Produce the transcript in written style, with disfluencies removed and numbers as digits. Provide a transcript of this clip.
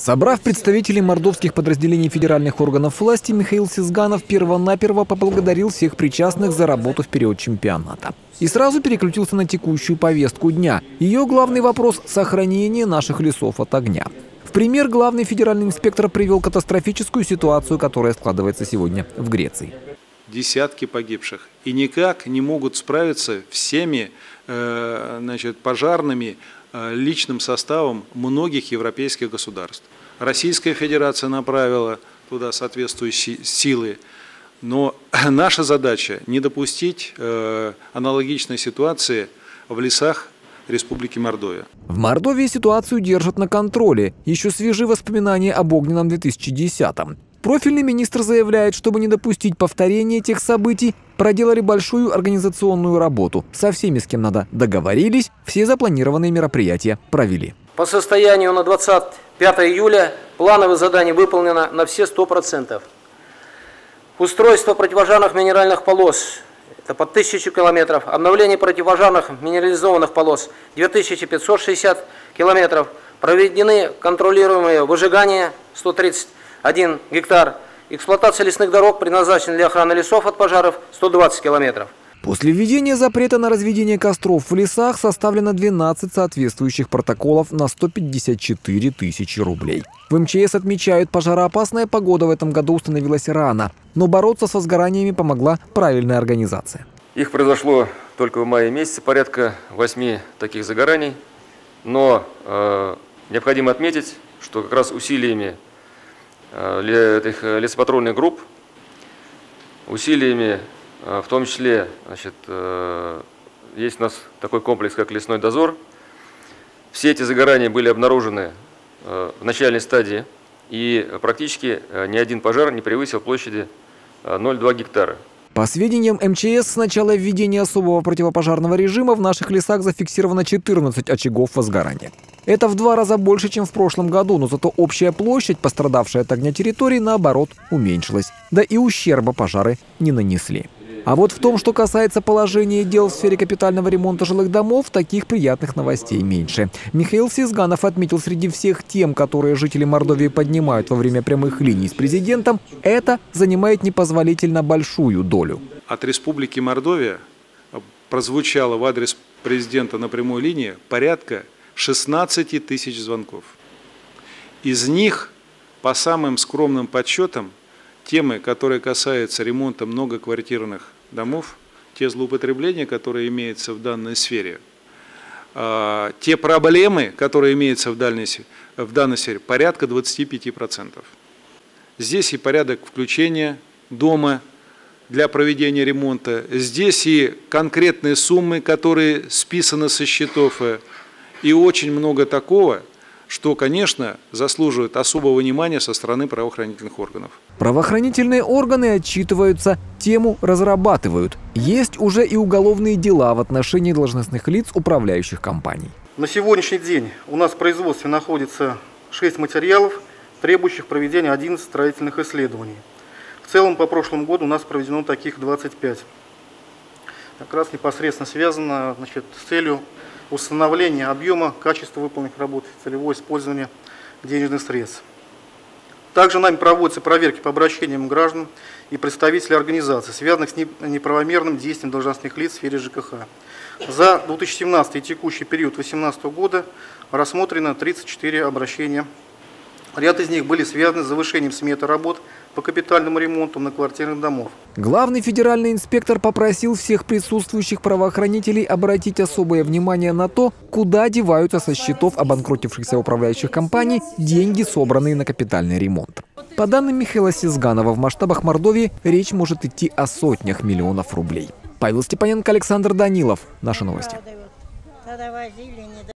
Собрав представителей мордовских подразделений федеральных органов власти, Михаил Сизганов первонаперво поблагодарил всех причастных за работу в период чемпионата. И сразу переключился на текущую повестку дня. Ее главный вопрос – сохранение наших лесов от огня. В пример главный федеральный инспектор привел катастрофическую ситуацию, которая складывается сегодня в Греции. Десятки погибших. И никак не могут справиться всеми пожарными личным составом многих европейских государств. Российская Федерация направила туда соответствующие силы. Но наша задача не допустить аналогичной ситуации в лесах Республики Мордовия. В Мордовии ситуацию держат на контроле. Еще свежи воспоминания об огненном 2010-м. Профильный министр заявляет, чтобы не допустить повторения тех событий, проделали большую организационную работу. Со всеми, с кем надо, договорились, все запланированные мероприятия провели. По состоянию на 25 июля плановое задание выполнено на все 100%. Устройство противопожарных минеральных полос – это по 1000 километров. Обновление противопожарных минерализованных полос – 2560 километров. Проведены контролируемые выжигания – 131 гектар. Эксплуатация лесных дорог предназначена для охраны лесов от пожаров – 120 километров. После введения запрета на разведение костров в лесах составлено 12 соответствующих протоколов на 154 тысячи рублей. В МЧС отмечают, пожароопасная погода в этом году установилась рано, но бороться с возгораниями помогла правильная организация. Их произошло только в мае месяце, порядка 8 таких загораний, но необходимо отметить, что как раз усилиями этих лесопатрульных групп, усилиями в том числе, есть у нас такой комплекс, как лесной дозор. Все эти загорания были обнаружены в начальной стадии, и практически ни один пожар не превысил площади 0,2 гектара. По сведениям МЧС, с начала введения особого противопожарного режима в наших лесах зафиксировано 14 очагов возгорания. Это в 2 раза больше, чем в прошлом году, но зато общая площадь, пострадавшая от огня территории, наоборот, уменьшилась. Да и ущерба пожары не нанесли. А вот в том, что касается положения дел в сфере капитального ремонта жилых домов, таких приятных новостей меньше. Михаил Сизганов отметил, среди всех тем, которые жители Мордовии поднимают во время прямых линий с президентом, это занимает непозволительно большую долю. От Республики Мордовия прозвучало в адрес президента на прямой линии порядка 16 тысяч звонков. Из них, по самым скромным подсчетам, темы, которые касаются ремонта многоквартирных домов, те злоупотребления, которые имеются в данной сфере, те проблемы, которые имеются в данной сфере, порядка 25%. Здесь и порядок включения дома для проведения ремонта, здесь и конкретные суммы, которые списаны со счетов, и очень много такого, что, конечно, заслуживает особого внимания со стороны правоохранительных органов. Правоохранительные органы отчитываются, тему разрабатывают. Есть уже и уголовные дела в отношении должностных лиц управляющих компаний. На сегодняшний день у нас в производстве находится 6 материалов, требующих проведения 11 строительных исследований. В целом по прошлому году у нас проведено таких 25. Как раз непосредственно связано с целью установления объема, качества выполненных работ, целевое использование денежных средств. Также нами проводятся проверки по обращениям граждан и представителей организаций, связанных с неправомерным действием должностных лиц в сфере ЖКХ. За 2017 и текущий период 2018 года рассмотрено 34 обращения. Ряд из них были связаны с завышением сметы работ по капитальному ремонту многоквартирных домов. Главный федеральный инспектор попросил всех присутствующих правоохранителей обратить особое внимание на то, куда деваются со счетов обанкротившихся управляющих компаний деньги, собранные на капитальный ремонт. По данным Михаила Сизганова, в масштабах Мордовии речь может идти о сотнях миллионов рублей. Павел Степаненко, Александр Данилов. Наши новости.